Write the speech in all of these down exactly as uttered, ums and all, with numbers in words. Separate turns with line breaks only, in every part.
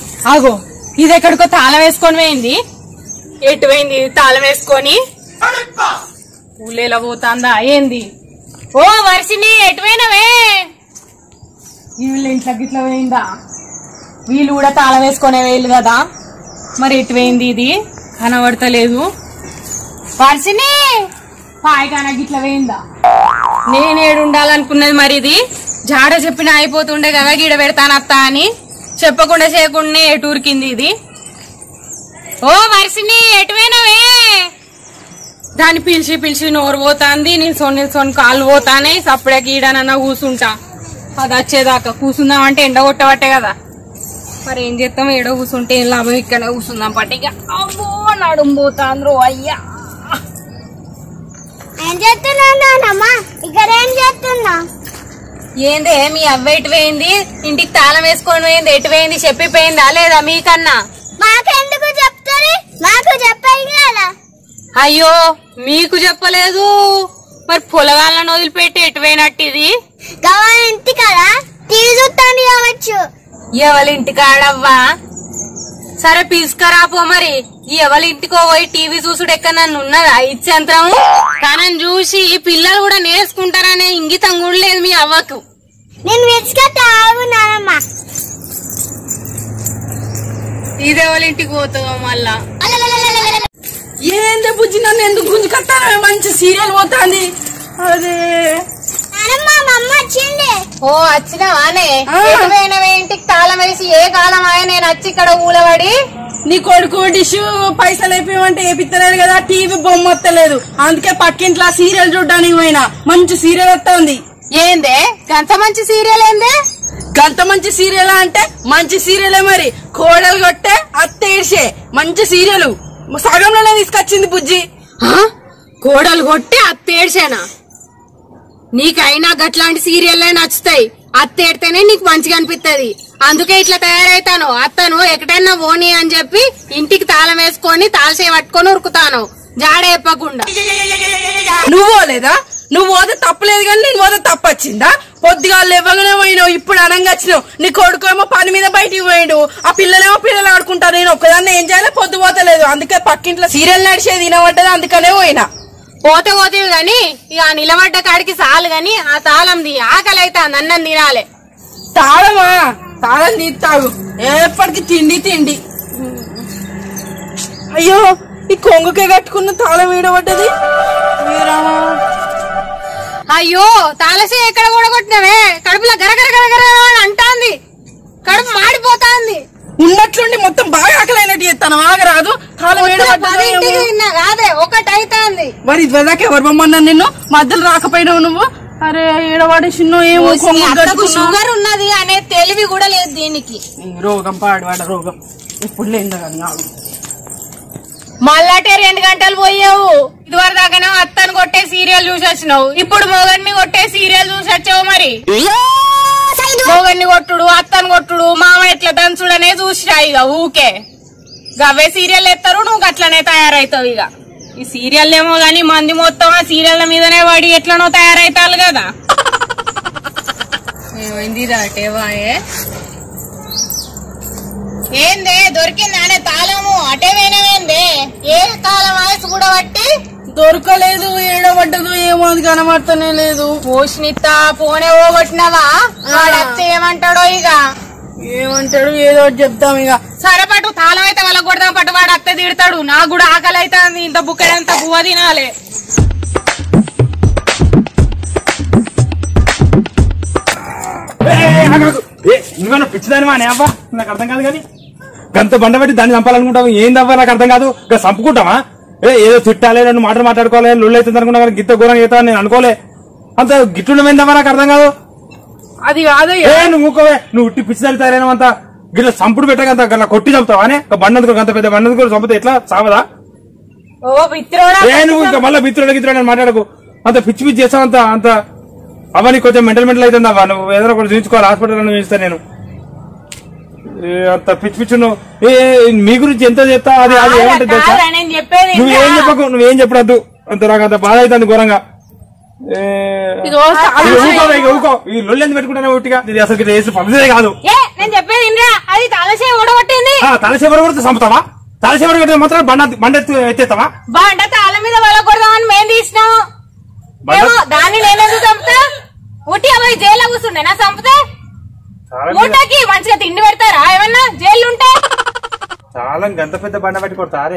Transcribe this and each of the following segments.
ఆగో ఇది ఎక్కడికో తాళం వేసుకొని పోయింది. ఎటు పోయింది తాళం వేసుకొని? ఊళ్ళేలా పోతాందా ఏంది? ఓ వర్షిని ఎటు పోయినవే? వీళ్ళ ఇంట్లో గిట్లా పోయిందా? వీళ్ళు కూడా తాళం వేసుకునే వేళ్ళు కదా, మరి ఎటు పోయింది ఇది కనబడతలేదు. వర్షిని పాయకాన గిట్లా పోయిందా? నేనేడు ఉండాలనుకున్నది మరి ఇది జాడ చెప్పిన అయిపోతుండే కదా గీడ పెడతానత్తా అని, చెప్పకుండా చేయకుండా ఎటు ఉరికింది ఇది. ఓ వర్షిని ఎటు పోయినవే? దాన్ని పిలిచి పిలిచి నోరు పోతాంది, నేను సొన్ని నిల్చొని కాళ్ళు పోతానే. సప్పుడే గీడనన్నా కూర్చుంటా, అది వచ్చేదాకా కూర్చుందామంటే ఎండ కొట్టబట్టే కదా. మరి ఏం చేస్తాం, ఏడో కూర్చుంటే ఏం లాభం, ఇక్కడ కూర్చుందాం పట్టి. ఇక అమ్మో నడుము పోతాండ్రు అయ్యా.
ఏం చేస్తున్నామ్మా ఇక్కడ? ఏం చేస్తున్నా?
ఏందే మీ అవ్వ ఎటు పోయింది? ఇంటికి తాళం వేసుకొని పోయింది, ఎటు పోయింది చెప్పిపోయిందా లేదా మీకన్నా?
మాకెందుకు చెప్తారు, మాకు చెప్పాలి కదా.
అయ్యో మీకు చెప్పలేదు, మరి పొలగాళ్ళని వదిలిపెట్టి ఎటు పోయినట్టు ఇది?
గవర్న ఇంటి కదా టీవీ చూస్తాను కావచ్చు.
ఎవరి ఇంటికాడవ్వా? సరే పిలుసుకరాపో మరి. ఎవరి ఇంటికో పోయి టీవీ చూసుడు ఎక్కడ నన్ను ఉన్నదా ఇచ్చంతము? తనని చూసి పిల్లలు కూడా నేర్చుకుంటారనే ఇంగితం కూడా లేదు మీ అవ్వకు.
నేను విసుకున్నానమ్మా.
ఇదేవాళ్ళ ఇంటికి పోతావా మళ్ళా?
ఏందే బుజ్జి నన్ను ఎందుకు గుంజుకొస్తాను? మంచి సీరియల్ పోతాంది. అదే
ఓ వచ్చినావానే? ఇంటికి తాళం వేసి ఏ కాలం ఆయన నేను వచ్చి ఇక్కడ ఊలబడి
నీ కొడుకు డిష్ పైసలు అయిపోయామంటే ఏపిస్తలేదు కదా, టీవీ బొమ్మ వస్తలేదు, అందుకే పక్కింట్లో సీరియల్ చూడడానికి పోయినా. మంచి సీరియల్ వస్తుంది.
ఏందే గంత మంచి సీరియల్? ఏందే
గంత మంచి సీరియల్ అంటే మంచి సీరియలే మరి. కోడలు కొట్టే అత్తేడ్చే మంచి సీరియల్ సగంలోనే తీసుకొచ్చింది బుజ్జి.
కోడలు కొట్టి అత్తేడ్చేనా? నీకైనా గట్లాంటి సీరియల్లే నచ్చుతాయి. అత్తేడితేనే నీకు మంచిగా అనిపిస్తుంది, అందుకే ఇట్లా తయారైతాను. అత్తను ఎక్కడైనా పోనీ అని చెప్పి ఇంటికి తాళం వేసుకొని తాళసే పట్టుకొని ఉరుకుతాను జాడ చెప్పకుండా.
నువ్వు పోలేదా? నువ్వు పోతే తప్పలేదు కానీ నేను పోతే తప్పొచ్చిందా? పొద్దుగా లేవగానే పోయినావు, ఇప్పుడు అనంగా వచ్చినావు. నీ కొడుకు ఏమో పని మీద బయటికి పోయాడు, ఆ పిల్లలేమో పిల్లలు ఆడుకుంటారు. నేను ఒక్కదాన్ని ఏం చేయాలో పొద్దు పోతలేదు, అందుకే పక్కింట్లో సీరియల్ నడిచేది వినబడ్డది, అందుకనే పోయినా.
పోతే పోతేవి గాని ఇక నిలబడ్డ కాడికి చాలు గాని ఆ తాళంది ఆకలి అయితే అన్నం తినాలి.
తాళమా? తాళం తీస్తావు ఎప్పటికి తిండి తిండి. అయ్యో ఈ కొంగుకే కట్టుకున్న తాళం వీడబడ్డది.
అయ్యో తాళసే ఎక్కడ కూడా కొట్టినవే? కడుపులో గరగర గరగర అంటాంది, కడుపు మాడిపోతాంది.
ఉన్నట్లుండి మొత్తం బాగా ఆకలైనట్టు చేస్తాను. ఆగరాదు,
కాదే ఒకటైతాంది.
మరి ఇదిదాకా ఎవరు బొమ్మన్నా నిన్ను? మధ్యలో రాకపోయినావు నువ్వు. అరే ఈడవాడి చిన్న ఏమో
షుగర్ ఉన్నది అనే తెలివి కూడా లేదు దీనికి.
రోగం పాడివాడ రోగం ఇప్పుడు లేదా కానీ
మళ్ళాటే రెండు గంటలు పోయావు. ఇదివరకు దాకానే అత్తను కొట్టే సీరియల్ చూసి వచ్చినావు, ఇప్పుడు మొగన్ని కొట్టే సీరియల్ చూసి వచ్చావు. మరి మొగన్ని కొట్టుడు అత్తను కొట్టుడు మామ ఎట్లా దంచుడనే చూసిరా. ఇక ఊకే గవ్వే సీరియల్ ఎత్తారు, నువ్వు గట్లనే తయారైతావు. ఇక ఈ సీరియల్ ఏమో గాని మంది మొత్తం ఆ సీరియల్ మీదనే పడి ఎట్లనో తయారైతారు కదా. ఏమైంది అటేవాయే? ఏందే దొరికింది అనే తాళము? అటే పోయినవేందే? ఏ తాళం ఆయసు కూడా బట్టి
దొరకలేదు, ఏడబడ్డదు ఏమో అది కనబడతానే లేదు.
పోషినిత్త పోనే పోగొట్టినవా? వాడత్తే ఏమంటాడో ఇక.
ఏమంటాడు ఏదో చెప్తాం ఇక.
సరే పట్టు తాళం అయితే వాళ్ళకి కొడదాం పట్టు, వాడు అత్తే తిడతాడు. నాకు కూడా ఆకలి అవుతుంది, ఇంత బుక్కడంత బువ్వ తినాలి.
నువ్వేనా పిచ్చిదానివా అనే అవ్వ? నాకు అర్థం కాదు కానీ గంత బండ పెట్టి దాన్ని చంపాలనుకుంటావు. ఏందవ్వ నాకు అర్థం కాదు. ఇంకా చంపుకుంటావా? ఏ ఏదో తిట్టాలి, రెండు మాటలు మాట్లాడుకోవాలి, లొల్లు అవుతుంది అనుకున్నా కానీ గిత్త ఘోరంగా అవుతావు నేను అనుకోలే. అంత గిట్టుండమేందవ్వా నాకు అర్థం కాదు.
అది కాదు
నువ్వు ఊకోవే, నువ్వు ఉట్టి పిచ్చిదాన్ని తయారైనంత గిట్ల చంపుడు పెట్టగంత గట్లా కొట్టి చంపుతావా? అనే బండందుకు అంత పెద్ద బండందుకు చంపితే ఎట్లా చావదా? ఏ నువ్వు ఇంకా మళ్ళీ బిత్రుడు గిత్రుడు మాట్లాడకు. అంత పిచ్చి పిచ్చి చేస్తావు. అంత అంత అవన్నీ కొంచెం మెంటల్ మెంటల్ అవుతుంది అవ్వ. నువ్వు ఏదైనా కూడా చూపించుకోవాలి, హాస్పిటల్ చూపిస్తాను నేను. అంత పిచ్చి పిచ్చి నువ్వు మీ గురించి ఎంత చెప్తావు అది అది ఏమంటుంది తెలుసా? నువ్వేం చెప్పకు, నువ్వేం చెప్పడద్దు. అంత నాకు అంత బాధ అవుతుంది ఘోరంగా. ఈ లొల్లి ఎందుకు పెట్టుకుంటానే ఒట్టిగా? ఇది అసలు పద్ధతే కాదు.
నేను చెప్పేది అది తాళసే ఓడగొట్టింది.
తలసేవరు కొడితే చంపుతావా? తలసేవరు కొడితే మాత్రం బండ బండ ఎత్తేస్తావా?
బండ తాళ మీద వాళ్ళ కొడదామని మేము తీసినాము. దాన్ని నేనేందుకు చంపుతా? ఉట్టి అమ్మాయి జైల్లో కూర్చుండే నా చంపితే ఊటకి మంచిగా తిండి పెడతారా? ఏమన్నా జైలు ఉంటే
చాలా గంత పెద్ద బండ పెట్టి కొడతారే.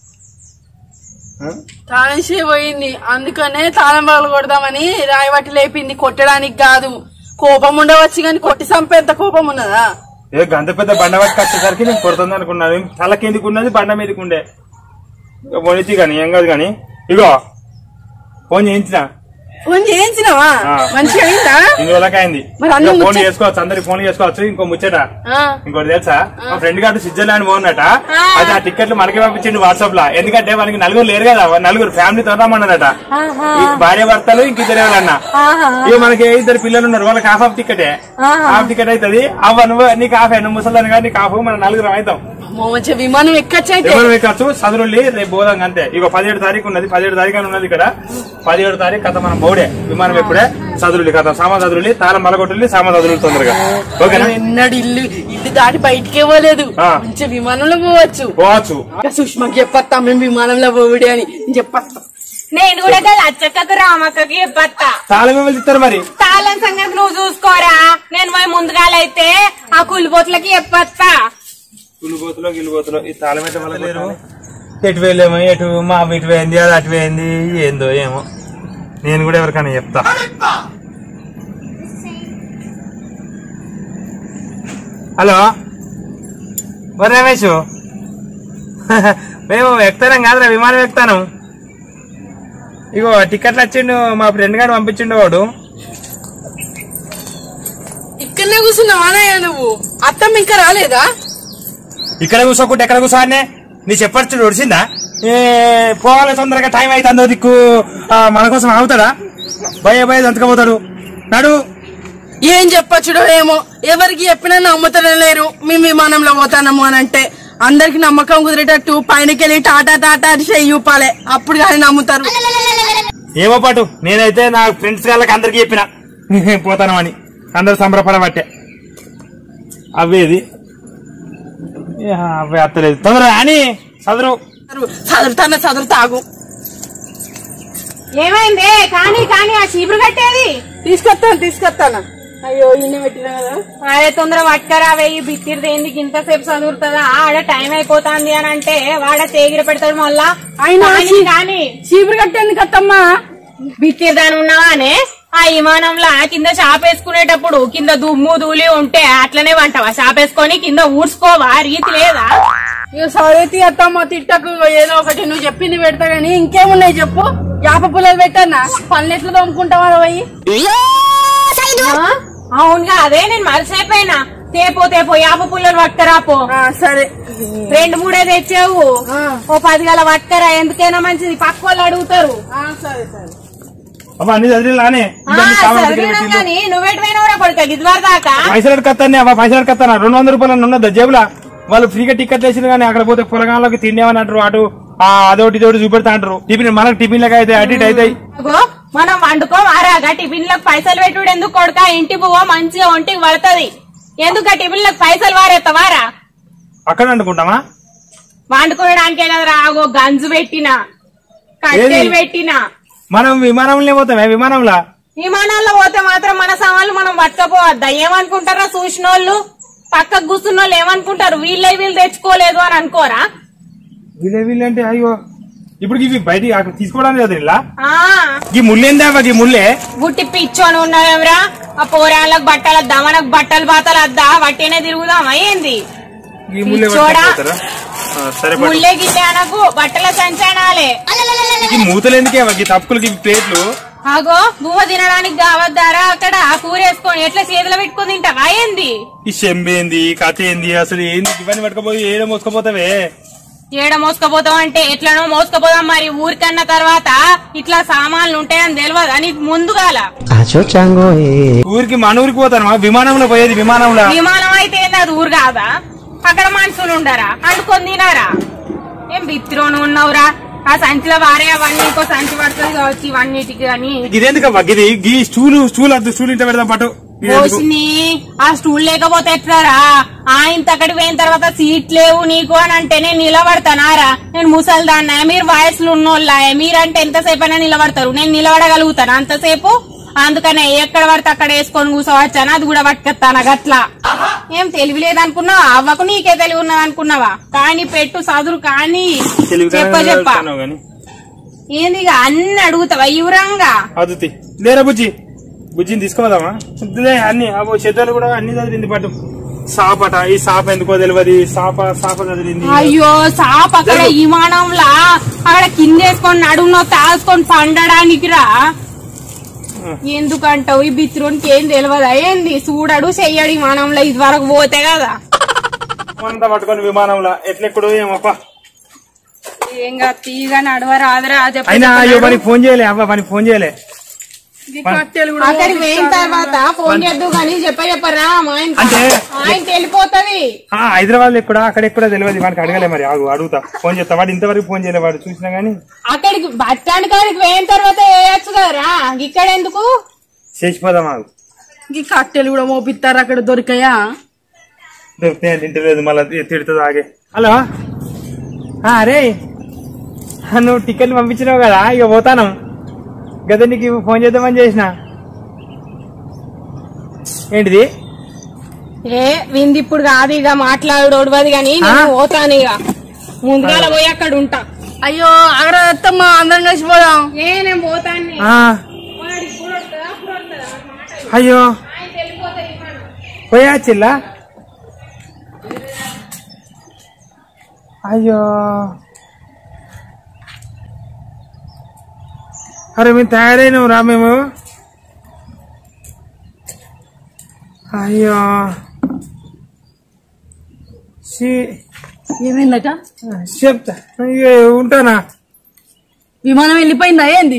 తాళం పోయింది, అందుకనే తాళం పగలు కొడదామని రాయబట్టి లేపింది. కొట్టడానికి కాదు, కోపం ఉండవచ్చు కానీ కొట్టి చంపేంత కోపం ఉన్నదా?
ఏ గంత పెద్ద బండ పట్టి కట్టేసరికి నేను కొడుతుంది అనుకున్నాను. తలకెందుకు ఉన్నది, బండ మీదకి ఉండే. పోనిచ్చి కానీ ఏం కాదు కానీ. ఇగో ఫోన్ చేయించిన
ఫోన్ చేయించినావా? మంచిగా అయిందా?
ఇన్ని రోజులకి అయింది. ఫోన్ చేసుకోవచ్చు, అందరికి ఫోన్ చేసుకోవచ్చు. ఇంకో ముచ్చట ఇంకోటి తెలుసా, మా ఫ్రెండ్ గారు స్విట్జర్లాండ్ పోన్నట. అది ఆ టికెట్లు మనకి పంపించిండు వాట్సాప్ లో. ఎందుకంటే వాళ్ళకి నలుగురు లేరు కదా, నలుగురు ఫ్యామిలీతో రమ్మన్నారట. భార్య భర్తలు ఇంక ఇద్దరు ఎవరన్నా. ఇక మనకి ఇద్దరు పిల్లలు ఉన్నారు, వాళ్ళకి హాఫ్ ఆఫ్ టికెటే. హాఫ్ టికెట్ అవుతుంది. అవ్వ నువ్వు నీకు హాఫ్ నువ్వు ముసలాన్ని కానీ నీకు హాఫ్, మన నలుగురు అవుతాం.
విమానం ఎక్కచ్చు,
విమానం ఎక్కచ్చు. చదువుల్లి రేపు పోదాం అంతే. ఇక పదిహేడు తారీఖు ఉన్నది, పదిహేడు తారీఖు అని ఉన్నది ఇక్కడ. పదిహేడు తారీఖు కథ మనం బోడే విమానం ఎప్పుడే చదువులు కథ సామా చదువులు తాళం మలగొట్టుల్లి సామా చదువులు తొందరగా. ఓకేనా?
ఎన్నడు ఇల్లు ఇల్లు దాటి బయటికి ఇవ్వలేదు. మంచి విమానంలో పోవచ్చు
పోవచ్చు.
సుష్మాకి చెప్పత్తా మేము విమానంలో పోవుడే అని చెప్పత్తా.
నేను కూడా అచ్చక్కకు రామక్కకి చెప్పత్తా.
తాళం ఏమైనా ఇస్తారు మరి?
తాళం సంగతి నువ్వు చూసుకోరా, నేను పోయి ముందుగాలైతే ఆ కులిపోతులకి చెప్పత్తా.
కులిపోతులో గిలిపోతులో ఈ తాళం అయితే మళ్ళీ లేరు. ఎటు వెళ్ళేమో, ఎటు మా ఇటు పోయింది, అది అటు పోయింది, ఏందో ఏమో. నేను కూడా ఎవరికైనా చెప్తా. హలో ఓ రమేష్, మేము ఎక్కుతాం కాదురా, విమానం ఎక్కుతాను. ఇగో టికెట్లు వచ్చిండు, మా ఫ్రెండ్ గారు పంపించిండు. వాడు
ఇక్కడనే కూర్చున్నావా నువ్వు? అత్తమ్మ ఇంకా రాలేదా?
ఇక్కడ కూర్చోకుంటే ఎక్కడ కూర్చోనే నీ చెప్పచ్చు ఒడిసిందా? ఏ పోవాలి తొందరగా, టైం అవుతుందో దిక్కు. మన కోసం ఆగుతాడా? భయ భయ దంతకపోతాడు. నడు.
ఏం చెప్పచ్చుడో ఏమో, ఎవరికి చెప్పినా నమ్ముతనే లేరు. మేము విమానంలో పోతాము అని అంటే అందరికి నమ్మకం కుదిరేటట్టు పైనకెళ్ళి టాటా టాటా అని చెయ్యూపాలే, అప్పుడు కానీ నమ్ముతారు.
ఏమో పాటు నేనైతే నా ఫ్రెండ్స్ వాళ్ళకి అందరికి చెప్పిన పోతాను అని. అందరు సంబరపడబట్టే అవేది అవే అత్తలేదు. తొందరగా అని చదువు
చదువుతాన చదువు తాగు.
ఏమైంది? కానీ కానీ ఆ చీపురు కట్టేది
తీసుకొస్తాను తీసుకొస్తాను. అయ్యో ఇన్ని పెట్టినా కదా.
అదే తొందర పట్టుకరా, వెయ్యి బిత్తిరిది ఎందుకు ఇంతసేపు చదువుతుందా? ఆడ టైం అయిపోతుంది అని అంటే వాడ తేగిరి పెడతాడు మళ్ళా.
అయినా
కానీ
చీపురు కట్టేందుకు అత్తమ్మా?
బిత్తిరి దాని ఉన్నావానే ఆ విమానంలో కింద చాపేసుకునేటప్పుడు కింద దుమ్ము దూలి ఉంటే అట్లనే వంటవా? చాపేసుకొని కింద ఊడ్చుకోవా? రీతి లేదా?
ఇక సరేతి అత్తమ్మ తిట్టకు, ఏదో ఒకటి నువ్వు చెప్పింది పెడతా గానీ ఇంకేమున్నాయి చెప్పు. యాప పుల్లలు పెట్టన్నా పనులు ఎట్లా తోముకుంటావా? పోయి
అవునుగా, అదే నేను మరిసైపోయినా. తేపో తేపో యాప పుల్లలు పట్టుకరా పో.
సరే
రెండు మూడే తెచ్చావు, ఓ పది గల పట్టుకరా. ఎందుకైనా మంచిది, పక్క వాళ్ళు అడుగుతారు.
సరే సరే
అన్ని చదివిలానే
నువ్వెటువైనా కొడుక గిద్వారు దాకా
పైసలు కత్తానే పైసలు కత్తానా? రెండు వందల రూపాయలు ఉన్నదా జేబులా? వాళ్ళు ఫ్రీగా టికెట్లు వేసిన కానీ అక్కడ పోతే పొలగాళ్ళకి తిండేమని అంటారు. అటు అదొకటి ఇదొకటి చూపెడతా అంటారు. టిఫిన్ మనకు టిఫిన్ లకి అయితే అటు ఇటు అవుతాయి.
మనం వండుకో మారాగా టిఫిన్ లకు పైసలు పెట్టుడు ఎందుకు కొడుక? ఇంటి పువ్వు మంచిగా ఒంటికి పడుతుంది. ఎందుకు ఆ టిఫిన్ లకు పైసలు వారేస్తావారా?
అక్కడ వండుకుంటామా?
వండుకోవడానికే కదరా. ఆగో గంజు పెట్టినా, కట్టెలు పెట్టినా.
మనం విమానంలో పోతామే. విమానంలో
విమానాల్లో పోతే మాత్రం మన సామాన్లు మనం పట్టుకపోవద్దా? ఏమనుకుంటారా చూసిన వాళ్ళు? పక్కకు కూర్చున్న వాళ్ళు ఏమనుకుంటారు? వీళ్ళే వీళ్ళు తెచ్చుకోలేదు అని అనుకోరా?
వీళ్ళే వీళ్ళు అంటే అయ్యో ఇప్పుడు ఇవి బయట అక్కడ తీసుకోవడానికి కదా ఇలా
ఈ
ముళ్ళేందా? ఈ ముళ్ళే
గుట్టి పిచ్చోని ఉన్నారేమరా? ఆ పోరాళ్ళకు బట్టలు వద్దా, మనకు బట్టలు బాతలు వద్దా? వట్టినే తిరుగుదామా ఏంది? ముళ్ళే గిట్టే అనకు, బట్టల సంచానాలే.
మూతలు ఎందుకే తప్పులకి ప్లేట్లు?
అగో బువ్వ తినడానికి కావద్దారా? అక్కడ కూర వేసుకొని ఎట్లా చేతిలో పెట్టుకుని తింటావా ఏంది?
ఈ చెంబేంది, కథ ఏంది, అసలు ఏంది? ఇవన్నీ పట్టుకపోయి ఏడ మోసుకపోతావే?
ఏడ మోసుకపోతావు అంటే ఎట్లనో మోసుకపోదాం. మరి ఊరికన్న తర్వాత ఇట్లా సామాన్లు ఉంటాయని తెలియదా నీకు ముందుగాల?
ఊరికి మన ఊరికి పోతాను, విమానంలో పోయేది. విమానంలో
విమానం అయితే ఏంది? అది ఊరు కాదా? అక్కడ మనుషులు ఉండరా? అంటుకొని తినారా? ఏం బిత్తిరోను ఉన్నావురా? ఆ సంచిలో వారే అవన్నీ ఇంకో సంచి పడుతుంది కావచ్చు ఇవన్నిటికి. అని
ఇదేందుకు ఇది? స్టూలు స్టూల్ వద్దు, స్టూల్ ఇంట పెడదాం పట్టు.
పోసిని ఆ స్టూల్ లేకపోతే ఎట్లారా ఆయన అక్కడికి పోయిన తర్వాత సీట్ లేవు నీకు అని అంటే నేను నిలబడతానారా? నేను ముసల్దాన్నా, మీరు వయసులో ఉన్నోళ్ళ, మీరంటే ఎంతసేపు అయినా నిలబడతారు, నేను నిలబడగలుగుతాను అంతసేపు? అందుకనే ఎక్కడ పడితే అక్కడ వేసుకొని కూర్చోవచ్చాను, అది కూడా పట్టుకొస్తాను గట్లా. ఏం తెలివి లేదనుకున్నావా? అవ్వకు నీకే తెలివి ఉన్నది అనుకున్నావా? కానీ పెట్టు చదువు కానీ చెప్ప చెప్ప ఏంది ఇక అన్ని అడుగుతావా ఇవరంగా?
అదుతి లేరా బుజ్జి, బుజ్జిని తీసుకోదామా? అన్ని చెద్దలు కూడా అన్ని చదివింది పట్టు. సాపట, ఈ సాప ఎందుకో తెలియదు, సాప సాప చదివింది.
అయ్యో సాప అక్కడ విమానంలా అక్కడ కిందేసుకొని నడుమునో తాసుకొని పండడానికి రా. ఎందుకంటావు ఈ బిత్రోనికి ఏం తెలియదా ఏంది? చూడడు చెయ్యడు విమానంలో, ఇది వరకు పోతే కదా
అంతా పట్టుకొని విమానంలో ఎట్లెక్కడు ఏమప్ప.
ఏం కాదు తీగా నడవరాదరా.
అయినా అయ్యో మనకి ఫోన్ చేయలే, అవ్వ మనకి ఫోన్ చేయలే.
అక్కడికి పోయిన తర్వాత ఫోన్ చేద్దు కానీ చెప్ప చెప్పరా
అంటే
ఆయన వెళ్ళిపోతది.
హైదరాబాద్ ఎక్కడ అక్కడ ఎక్కడ తెలియదు మనకి, అడగలే మరి. ఆగు అడుగుతా, ఫోన్ చేస్తా. వాడు ఇంతవరకు ఫోన్ చేయలే, వాడు చూసినా గానీ.
అక్కడికి బస్ స్టాండ్ కాడికి పోయిన తర్వాత వేయచ్చు కదరా, ఇక్కడ ఎందుకు
చేసిపోదాం. ఆగు
ఈ కట్టెలు కూడా మోపిస్తారు అక్కడ, దొరికాయా?
దొరికితే తింటలేదు, మళ్ళీ తిడుతుంది. ఆగే హలో అరే నువ్వు టికెట్లు పంపించినావు కదా, ఇక పోతాను గదా, నీకు ఫోన్ చేద్దామని చేసిన. ఏంటిది?
ఏ వింది ఇప్పుడు కాదు ఇక మాట్లాడోడవది గాని నేను పోతాను ఇక, ముందుగా పోయి అక్కడ ఉంటా.
అయ్యో అగ్రత్తమ్మా, అందరం కలిసిపోదాం.
ఏ నేను పోతాను.
అయ్యో పోయా చిల్లా. అయ్యో అరే మేము తయారైనాం రా మేము. అయ్యో
ఏమైందట
చెప్తా, ఉంటానా?
విమానం వెళ్ళిపోయిందా ఏంది?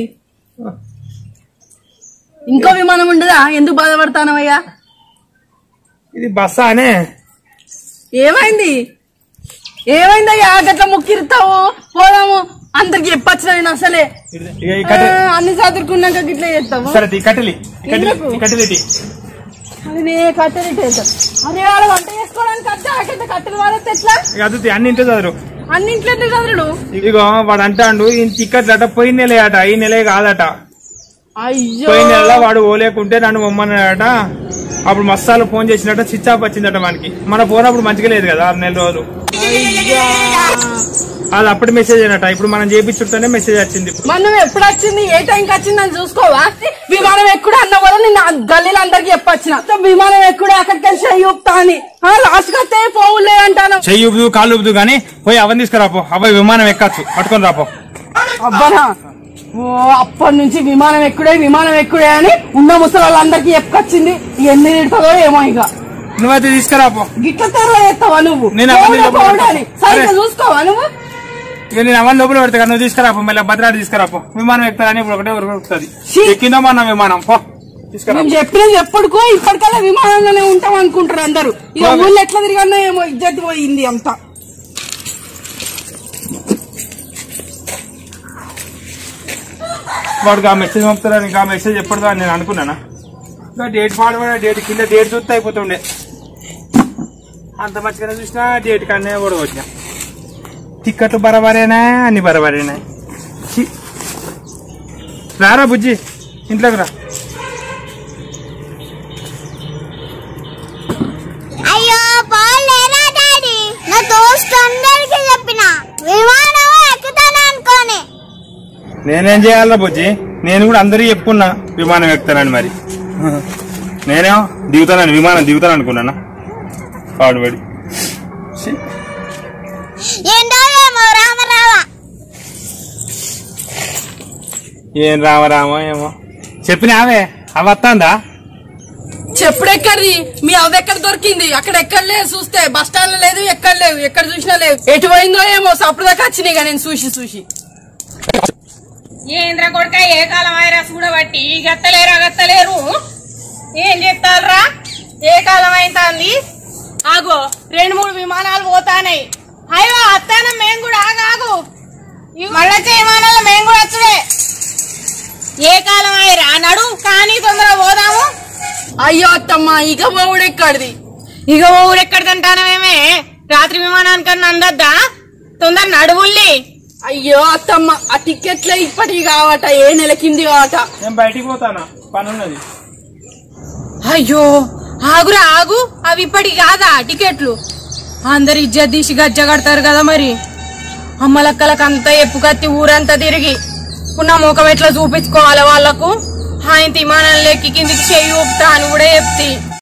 ఇంకో విమానం ఉండదా? ఎందుకు బాధపడతానవయ్యా?
ఇది బస్సా అనే.
ఏమైంది ఏమైందయ్యా? గట్లా ముక్కిరుతావు, పోదాము. అందరికి చెప్పచ్చు నేను అసలే అన్ని చదువుకున్నాక గిట్లా చేస్తాము.
సరే కట్టెలి కట్టెలి
అది నే కట్టెలి అదే వాళ్ళ వంట చేసుకోవడానికి అద్దె కట్టెలు వాడతే ఎట్లా?
అది అన్నింట్లో చదువు,
అన్నింట్లో ఎందుకు చదువుడు?
ఇదిగో వాడు అంటాడు ఈ టికెట్లు అట పోయిన నెలే అట, ఈ నెలే కాదట.
అయ్యో
పోయిన నెలలో వాడు ఓలేకుంటే నన్ను పొమ్మన్నాడట. అప్పుడు మస్తాలు ఫోన్ చేసినట్ట, స్విచ్ ఆఫ్ వచ్చిందట మనకి. మన ఫోన్ అప్పుడు మంచిగా లేదు కదా, ఆరు నెల రోజులు. అది అప్పుడు మెసేజ్ అయినట, ఇప్పుడు మనం చేపించుంటేనే మెసేజ్ వచ్చింది.
మనం ఎప్పుడు వచ్చింది, ఏ టైంకి వచ్చింది అని చూసుకోవా? విమానం ఎక్కడ అన్న కూడా నేను గల్లీలో అందరికి చెప్పొచ్చిన, విమానం ఎక్కడ అక్కడికి చెయ్యి ఊపుతా అని. లాస్ట్ కతే పోవులే అంటాను.
చెయ్యి ఊపుదు కాళ్ళు ఊపుదు కానీ పోయి అవన్నీ తీసుకురాపో. అబ్బాయి విమానం ఎక్కచ్చు, పట్టుకొని రాపో.
అబ్బానా ఓ అప్పటి నుంచి విమానం ఎక్కుడే విమానం ఎక్కుడే అని ఉన్న ముసలి వాళ్ళందరికీ చెప్పుకొచ్చింది. ఎన్ని తింటుందో ఏమో. ఇక
నువ్వైతే తీసుకురాపో.
గిట్ల తెరవ చేస్తావా నువ్వు? సరిగ్గా చూసుకోవా నువ్వు?
ఇక నేను అవన్నీ లోపల పెడతా, నువ్వు తీసుకురాపో. మళ్ళీ భద్రాడు తీసుకురాపో. విమానం ఎక్కుతారని ఇప్పుడు ఒకటే ఉరుకుతుంది. ఎక్కిందో మన విమానం పో తీసుకురా.
చెప్పినది ఎప్పటికో ఇప్పటికల్లా విమానంలోనే ఉంటాం అనుకుంటారు అందరు. ఇక ఊళ్ళో ఎట్లా తిరిగానో ఏమో, ఇజ్జత్ పోయింది అంతా.
వాడికి ఆ మెసేజ్ పంపుతారని, ఆ మెసేజ్ ఎప్పటిదో అని నేను అనుకున్నానా? డేట్ పాడబడే డేట్ కింద డేట్ చూస్తే అయిపోతుండే. అంత మంచిగానే చూసినా డేట్ కన్నా కూడా వచ్చినా. టిక్కెట్లు బరాబరేనా, అన్ని బరాబరేనా? రారా బుజ్జి ఇంట్లోకి రా.
అయ్యో పోలేరా డాడీ, నా దోస్తు అందరికి చెప్పిన విమానం ఎక్కుతాను అనుకోని.
నేనేం చేయాలరా బుజ్జి? నేను కూడా అందరూ చెప్పుకున్నా విమానం ఎక్కుతానని. మరి నేనేమో దిగుతానని, విమానం దిగుతాను అనుకున్నానా? పాడుబడి ఏం రామరామో ఏమో చెప్పినావే. అవి వస్తాందా?
చెప్పుడెక్కడిది? మీ అవి ఎక్కడ దొరికింది? అక్కడ ఎక్కడ లేదు, చూస్తే బస్ స్టాండ్ లో లేదు, ఎక్కడ లేవు, ఎక్కడ చూసినా లేదు. ఎటు పోయిందో ఏమో, సప్పుడు దాకా వచ్చినాయి నేను చూసి చూసి.
ఏంద్ర కొడుక ఏ కాలం అయిరా చూడబట్టి గత్తలేరా గత్తలేరు ఏం చెప్తారా? ఏ కాలం అయితాంది? ఆగో రెండు మూడు విమానాలు పోతానాయి. అయ్యో అత్తాన మేము కూడా ఆగాగు, మళ్ళీ విమానాలు మేము కూడా వచ్చుడే. ఏ కాలం అయిరా నడు కానీ తొందరగా పోదాము.
అయ్యో అత్తమ్మ ఇక ఊడెక్కడిది
ఇక ఊరెక్కడిదంటానమేమే రాత్రి విమానానికన్నా అందద్దా తొందర నడువుల్లి.
అయ్యో అత్తమ్మ ఆ టికెట్లే ఇప్పటికి కావట ఏ నెల కింది కావట.
నేను బయటికి పోతానా పనున్నది.
అయ్యో ఆగురా ఆగు అవి ఇప్పటికి కాదా టికెట్లు అందరు ఇజ్జత్ తీసి గజ్జ కడతారు కదా మరి. అమ్మలక్కలకంతా ఎప్పు కత్తి ఊరంతా తిరిగి పున్న ముఖం ఎట్లా చూపించుకోవాలి వాళ్ళకు. ఆయన విమానం లెక్కి కిందికి చెయ్యి ఊపుతా అని కూడా చెప్తి.